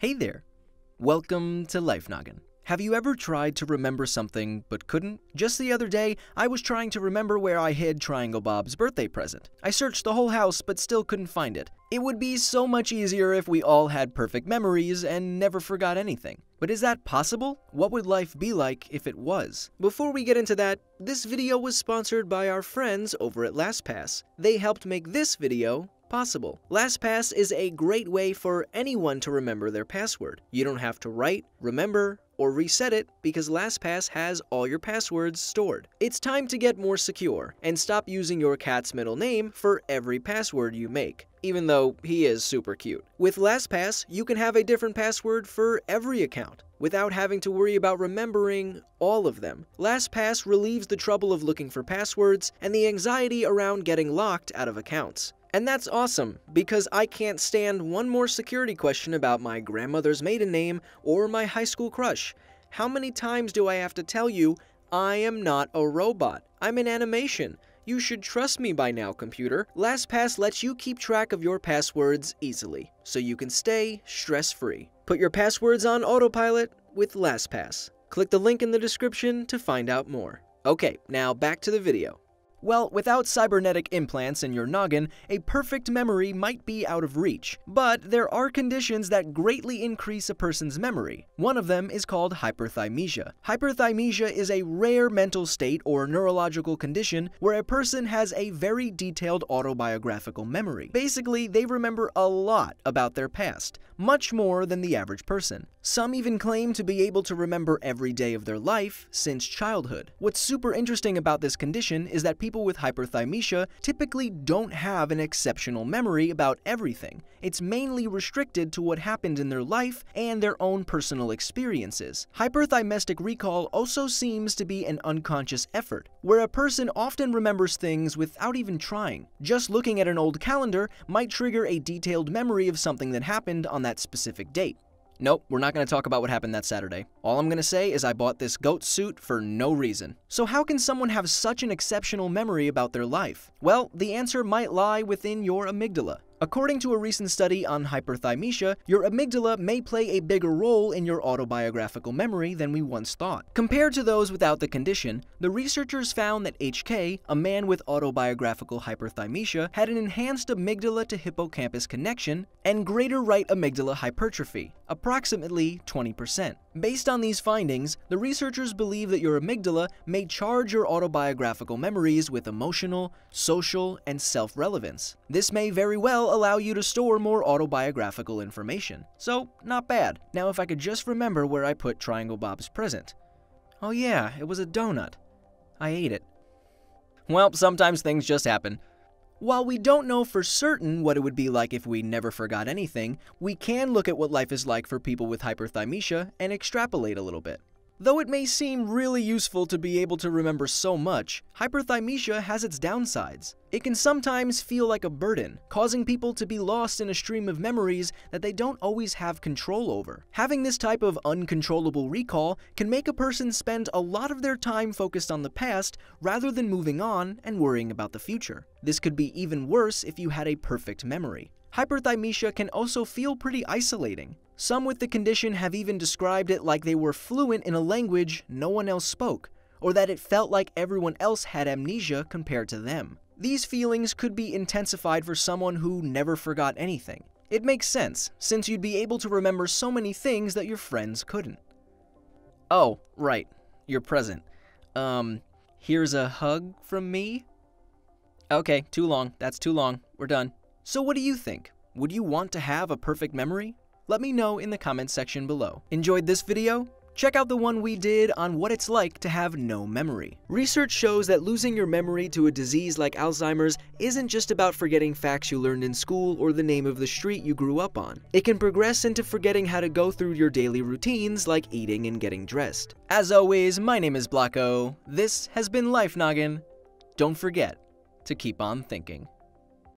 Hey there! Welcome to Life Noggin. Have you ever tried to remember something but couldn't? Just the other day, I was trying to remember where I hid Triangle Bob's birthday present. I searched the whole house but still couldn't find it. It would be so much easier if we all had perfect memories and never forgot anything. But is that possible? What would life be like if it was? Before we get into that, this video was sponsored by our friends over at LastPass. They helped make this video possible. LastPass is a great way for anyone to remember their password. You don't have to write, remember, or reset it because LastPass has all your passwords stored. It's time to get more secure and stop using your cat's middle name for every password you make, even though he is super cute. With LastPass, you can have a different password for every account without having to worry about remembering all of them. LastPass relieves the trouble of looking for passwords and the anxiety around getting locked out of accounts. And that's awesome, because I can't stand one more security question about my grandmother's maiden name or my high school crush. How many times do I have to tell you, I am not a robot, I'm an animation. You should trust me by now, computer. LastPass lets you keep track of your passwords easily, so you can stay stress-free. Put your passwords on autopilot with LastPass. Click the link in the description to find out more. Okay, now back to the video. Well, without cybernetic implants in your noggin, a perfect memory might be out of reach. But there are conditions that greatly increase a person's memory. One of them is called hyperthymesia. Hyperthymesia is a rare mental state or neurological condition where a person has a very detailed autobiographical memory. Basically, they remember a lot about their past, much more than the average person. Some even claim to be able to remember every day of their life since childhood. What's super interesting about this condition is that people with hyperthymesia typically don't have an exceptional memory about everything. It's mainly restricted to what happened in their life and their own personal experiences. Hyperthymestic recall also seems to be an unconscious effort, where a person often remembers things without even trying. Just looking at an old calendar might trigger a detailed memory of something that happened on that specific date. Nope, we're not going to talk about what happened that Saturday. All I'm going to say is I bought this goat suit for no reason. So how can someone have such an exceptional memory about their life? Well, the answer might lie within your amygdala. According to a recent study on hyperthymesia, your amygdala may play a bigger role in your autobiographical memory than we once thought. Compared to those without the condition, the researchers found that HK, a man with autobiographical hyperthymesia, had an enhanced amygdala to hippocampus connection and greater right amygdala hypertrophy, approximately 20%. Based on these findings, the researchers believe that your amygdala may charge your autobiographical memories with emotional, social, and self-relevance. This may very well allow you to store more autobiographical information. So, not bad. Now if I could just remember where I put Triangle Bob's present. Oh yeah, it was a donut. I ate it. Well, sometimes things just happen. While we don't know for certain what it would be like if we never forgot anything, we can look at what life is like for people with hyperthymesia and extrapolate a little bit. Though it may seem really useful to be able to remember so much, hyperthymesia has its downsides. It can sometimes feel like a burden, causing people to be lost in a stream of memories that they don't always have control over. Having this type of uncontrollable recall can make a person spend a lot of their time focused on the past rather than moving on and worrying about the future. This could be even worse if you had a perfect memory. Hyperthymesia can also feel pretty isolating. Some with the condition have even described it like they were fluent in a language no one else spoke, or that it felt like everyone else had amnesia compared to them. These feelings could be intensified for someone who never forgot anything. It makes sense, since you'd be able to remember so many things that your friends couldn't. Oh, right, your present. Here's a hug from me? Okay, too long, that's too long, we're done. So what do you think? Would you want to have a perfect memory? Let me know in the comments section below. Enjoyed this video? Check out the one we did on what it's like to have no memory. Research shows that losing your memory to a disease like Alzheimer's isn't just about forgetting facts you learned in school or the name of the street you grew up on. It can progress into forgetting how to go through your daily routines like eating and getting dressed. As always, my name is Blocko. This has been Life Noggin. Don't forget to keep on thinking.